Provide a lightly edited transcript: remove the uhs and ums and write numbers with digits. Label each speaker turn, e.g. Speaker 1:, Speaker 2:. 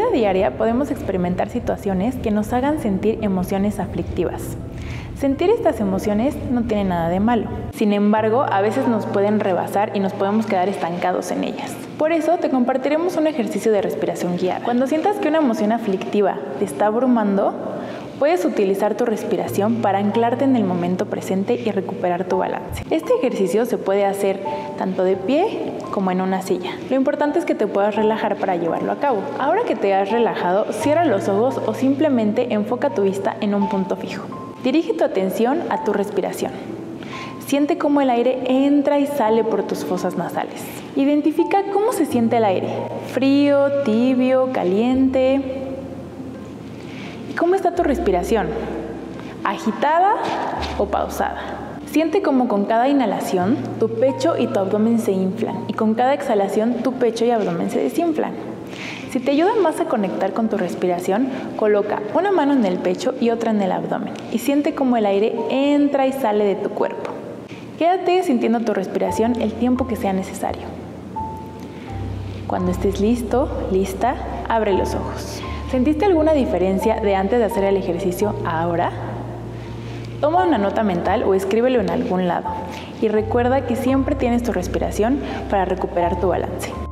Speaker 1: vida diaria podemos experimentar situaciones que nos hagan sentir emociones aflictivas. Sentir estas emociones no tiene nada de malo. Sin embargo, a veces nos pueden rebasar y nos podemos quedar estancados en ellas. Por eso te compartiremos un ejercicio de respiración guiada. Cuando sientas que una emoción aflictiva te está abrumando, puedes utilizar tu respiración para anclarte en el momento presente y recuperar tu balance. Este ejercicio se puede hacer tanto de pie como en una silla. Lo importante es que te puedas relajar para llevarlo a cabo. Ahora que te has relajado, cierra los ojos o simplemente enfoca tu vista en un punto fijo. Dirige tu atención a tu respiración. Siente cómo el aire entra y sale por tus fosas nasales. Identifica cómo se siente el aire. Frío, tibio, caliente. ¿Y cómo está tu respiración? ¿Agitada o pausada? Siente cómo con cada inhalación tu pecho y tu abdomen se inflan y con cada exhalación tu pecho y abdomen se desinflan. Si te ayuda más a conectar con tu respiración, coloca una mano en el pecho y otra en el abdomen y siente cómo el aire entra y sale de tu cuerpo. Quédate sintiendo tu respiración el tiempo que sea necesario. Cuando estés listo, lista, abre los ojos. ¿Sentiste alguna diferencia de antes de hacer el ejercicio a ahora? Toma una nota mental o escríbelo en algún lado y recuerda que siempre tienes tu respiración para recuperar tu balance.